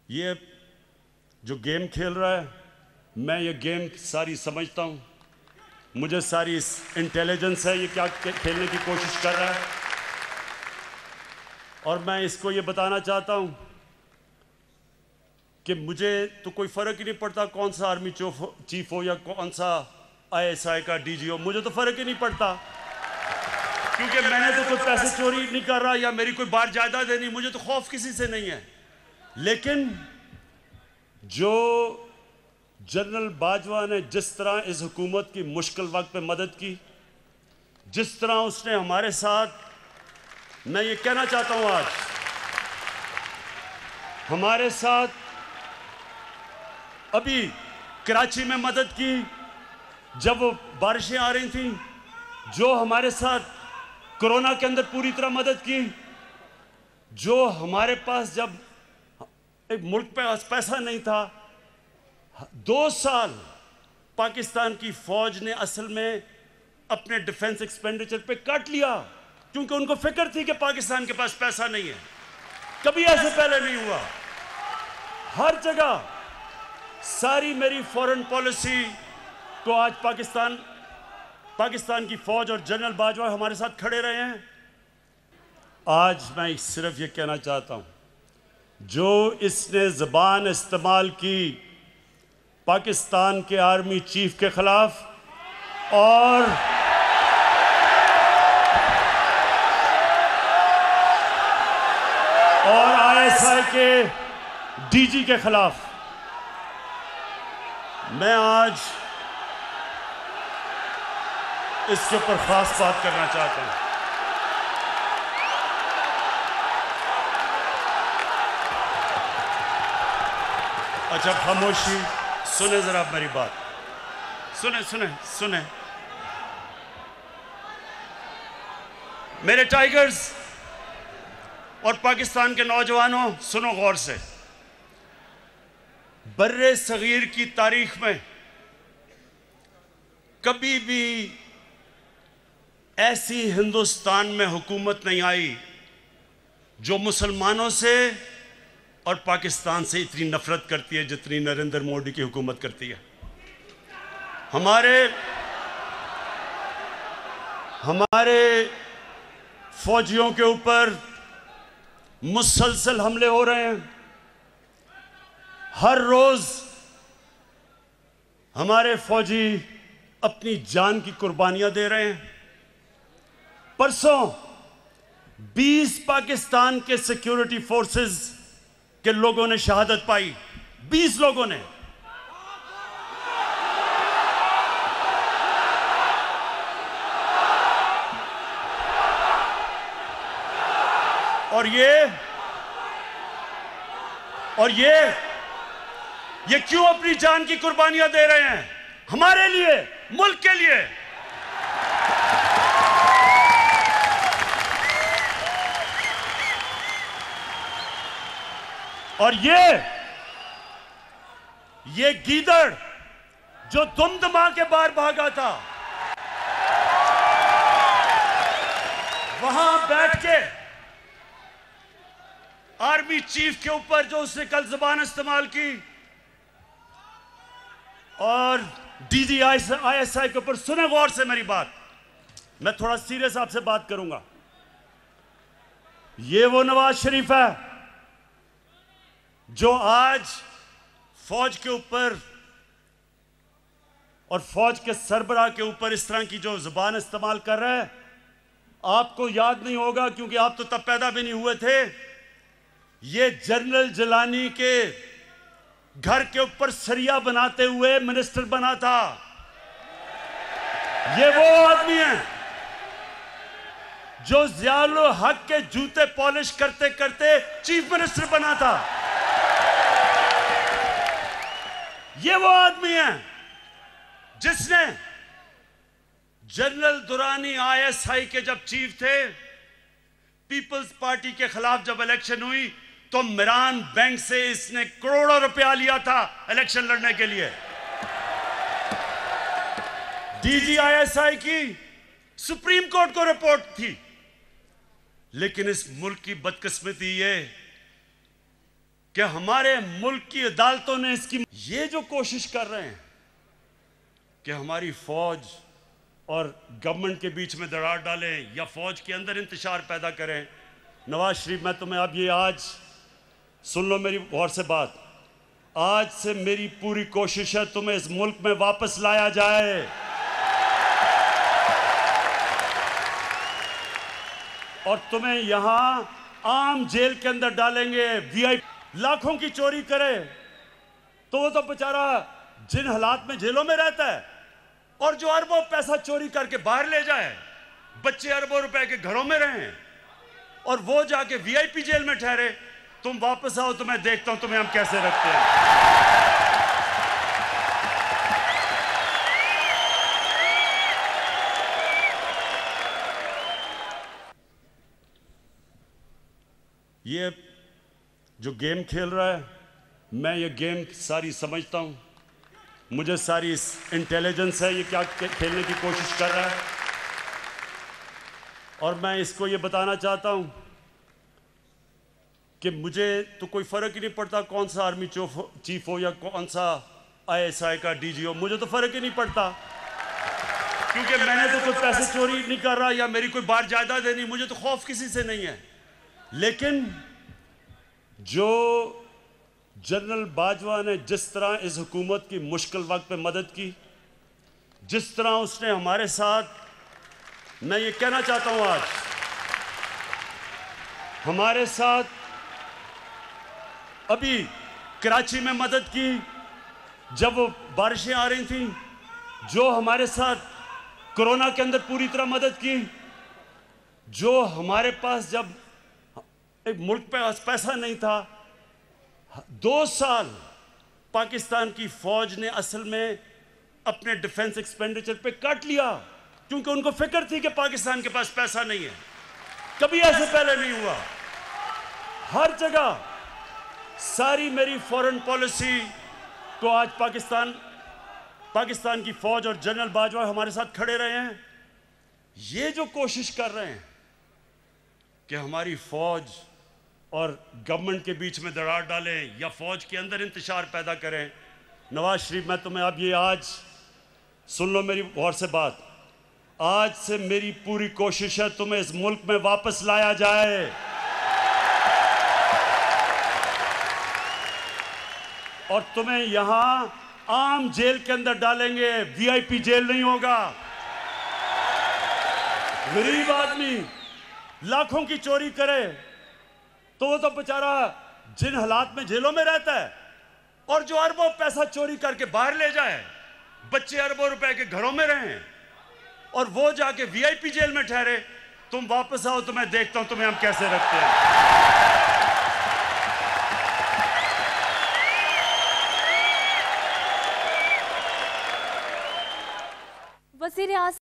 ये जो गेम खेल रहा है, मैं ये गेम सारी समझता हूँ, मुझे सारी इंटेलिजेंस है ये क्या खेलने की कोशिश कर रहा है, और मैं इसको ये बताना चाहता हूँ कि मुझे तो कोई फ़र्क ही नहीं पड़ता कौन सा आर्मी चीफ हो या कौन सा ISI का DG हो, मुझे तो फ़र्क ही नहीं पड़ता, क्योंकि मैंने तो कोई पैसे चोरी नहीं कर रहा या मेरी कोई बार जायदाद नहीं, मुझे तो खौफ किसी से नहीं है। लेकिन जो जनरल बाजवा ने जिस तरह इस हुकूमत की मुश्किल वक्त पे मदद की, जिस तरह उसने हमारे साथ, मैं ये कहना चाहता हूँ आज हमारे साथ अभी कराची में मदद की जब वो बारिशें आ रही थी, जो हमारे साथ कोरोना के अंदर पूरी तरह मदद की, जो हमारे पास जब एक मुल्क पे पैसा नहीं था, 2 साल पाकिस्तान की फौज ने असल में अपने डिफेंस एक्सपेंडिचर पे काट लिया, क्योंकि उनको फिक्र थी कि पाकिस्तान के पास पैसा नहीं है। कभी ऐसे पहले नहीं हुआ। हर जगह सारी मेरी फॉरेन पॉलिसी को आज पाकिस्तान की फौज और जनरल बाजवा हमारे साथ खड़े रहे हैं। आज मैं सिर्फ ये कहना चाहता हूं, जो इसने ज़बान इस्तेमाल की पाकिस्तान के आर्मी चीफ के खिलाफ और ISI के DG के खिलाफ, मैं आज इसके ऊपर खास बात करना चाहता हूं। अच्छा खामोशी, सुने जरा मेरी बात, सुने मेरे टाइगर्स और पाकिस्तान के नौजवानों, सुनो गौर से। बर्रे सगीर की तारीख में कभी भी ऐसी हिंदुस्तान में हुकूमत नहीं आई जो मुसलमानों से और पाकिस्तान से इतनी नफरत करती है जितनी नरेंद्र मोदी की हुकूमत करती है। हमारे फौजियों के ऊपर मुसलसल हमले हो रहे हैं। हर रोज हमारे फौजी अपनी जान की कुर्बानियां दे रहे हैं। परसों 20 पाकिस्तान के सिक्योरिटी फोर्सेस के लोगों ने शहादत पाई, 20 लोगों ने। और ये क्यों अपनी जान की कुर्बानियां दे रहे हैं? हमारे लिए, मुल्क के लिए। और ये गीदड़ जो दुमदमा के बाहर भागा था, वहां बैठ के आर्मी चीफ के ऊपर जो उसने कल जुबान इस्तेमाल की और DG ISI के ऊपर, सुने गौर से मेरी बात, मैं थोड़ा सीरियस आपसे बात करूंगा। ये वो नवाज शरीफ है जो आज फौज के ऊपर और फौज के सरबराह के ऊपर इस तरह की जो जुबान इस्तेमाल कर रहा है। आपको याद नहीं होगा क्योंकि आप तो तब पैदा भी नहीं हुए थे। ये जनरल जिलानी के घर के ऊपर सरिया बनाते हुए मिनिस्टर बना था। ये वो आदमी है जो ज़ियाउल हक के जूते पॉलिश करते करते चीफ मिनिस्टर बना था। ये वो आदमी है जिसने जनरल दुरानी ISI के जब चीफ थे, पीपल्स पार्टी के खिलाफ जब इलेक्शन हुई तो मिरान बैंक से इसने करोड़ों रुपया लिया था इलेक्शन लड़ने के लिए। DG ISI की सुप्रीम कोर्ट को रिपोर्ट थी। लेकिन इस मुल्क की बदकिस्मती ये कि हमारे मुल्क की अदालतों ने इसकी ये जो कोशिश कर रहे हैं कि हमारी फौज और गवर्नमेंट के बीच में दरार डालें या फौज के अंदर इंतशार पैदा करें। नवाज शरीफ, मैं तुम्हें अब ये आज सुन लो मेरी गौर से बात, आज से मेरी पूरी कोशिश है तुम्हें इस मुल्क में वापस लाया जाए। और तुम्हें यहां आम जेल के अंदर डालेंगे। वीआईपी लाखों की चोरी करे तो वो तो बेचारा जिन हालात में जेलों में रहता है, और जो अरबों पैसा चोरी करके बाहर ले जाए, बच्चे अरबों रुपए के घरों में रहें और वो जाके वीआईपी जेल में ठहरे। तुम वापस आओ तो मैं देखता हूं तुम्हें हम कैसे रखते हैं। ये जो गेम खेल रहा है, मैं ये गेम सारी समझता हूं, मुझे सारी इंटेलिजेंस है ये क्या खेलने की कोशिश कर रहा है। और मैं इसको ये बताना चाहता हूं कि मुझे तो कोई फ़र्क ही नहीं पड़ता कौन सा आर्मी चीफ हो या कौन सा आईएसआई का डीजी हो, मुझे तो फ़र्क ही नहीं पड़ता, क्योंकि मैंने तो कोई पैसे चोरी नहीं कर रहा या मेरी कोई बाहर जायदाद नहीं, मुझे तो खौफ किसी से नहीं है। लेकिन जो जनरल बाजवा ने जिस तरह इस हुकूमत की मुश्किल वक्त पे मदद की, जिस तरह उसने हमारे साथ, मैं ये कहना चाहता हूं आज हमारे साथ अभी कराची में मदद की जब बारिशें आ रही थी, जो हमारे साथ कोरोना के अंदर पूरी तरह मदद की, जो हमारे पास जब एक मुल्क पे पैसा नहीं था, 2 साल पाकिस्तान की फौज ने असल में अपने डिफेंस एक्सपेंडिचर पे कट लिया, क्योंकि उनको फिक्र थी कि पाकिस्तान के पास पैसा नहीं है। कभी ऐसे पहले नहीं हुआ। हर जगह सारी मेरी फॉरेन पॉलिसी को आज पाकिस्तान की फौज और जनरल बाजवा हमारे साथ खड़े रहे हैं। ये जो कोशिश कर रहे हैं कि हमारी फौज और गवर्नमेंट के बीच में दरार डालें या फौज के अंदर इंतशार पैदा करें। नवाज शरीफ, मैं तुम्हें अब ये आज सुन लो मेरी गौर से बात, आज से मेरी पूरी कोशिश है तुम्हें इस मुल्क में वापस लाया जाए। और तुम्हें यहां आम जेल के अंदर डालेंगे, वीआईपी जेल नहीं होगा। गरीब आदमी लाखों की चोरी करे तो वो तो बेचारा जिन हालात में जेलों में रहता है, और जो अरबों पैसा चोरी करके बाहर ले जाए, बच्चे अरबों रुपए के घरों में रहें और वो जाके वीआईपी जेल में ठहरे। तुम वापस आओ तो मैं देखता हूं तुम्हें हम कैसे रखते हैं। वज़ीर-ए-आज़म